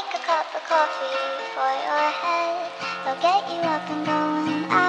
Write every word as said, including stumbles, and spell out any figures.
make a cup of coffee for your head. They'll get you up and going.